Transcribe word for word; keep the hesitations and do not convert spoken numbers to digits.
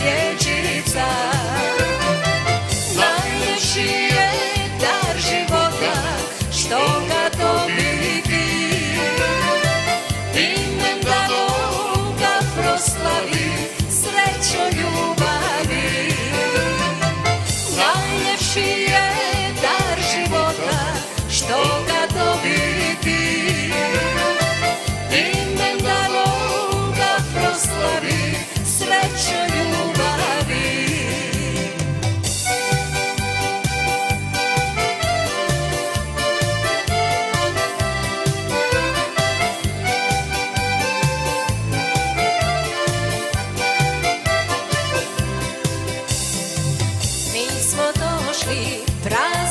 svjećica. Najljepši je dar života što ga dobiti, imendanom ga proslavi srećo ljubavi. Najljepši je dar života što ga dobiti, imendanom ga proslavi srećo ljubavi. Mi smo došli pravi